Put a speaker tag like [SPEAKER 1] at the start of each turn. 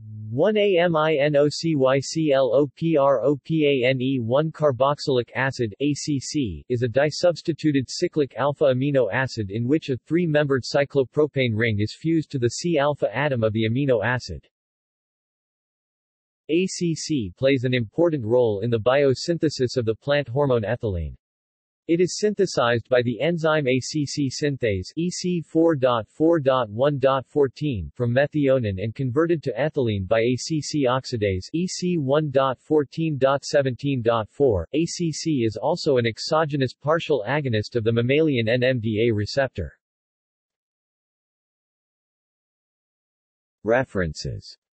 [SPEAKER 1] 1-aminocyclopropane 1-carboxylic acid ACC, is a disubstituted cyclic alpha amino acid in which a three-membered cyclopropane ring is fused to the C-alpha atom of the amino acid. ACC plays an important role in the biosynthesis of the plant hormone ethylene. It is synthesized by the enzyme ACC synthase EC4.4.1.14 from methionine and converted to ethylene by ACC oxidase EC1.14.17.4. ACC is also an exogenous partial agonist of the mammalian NMDA receptor. References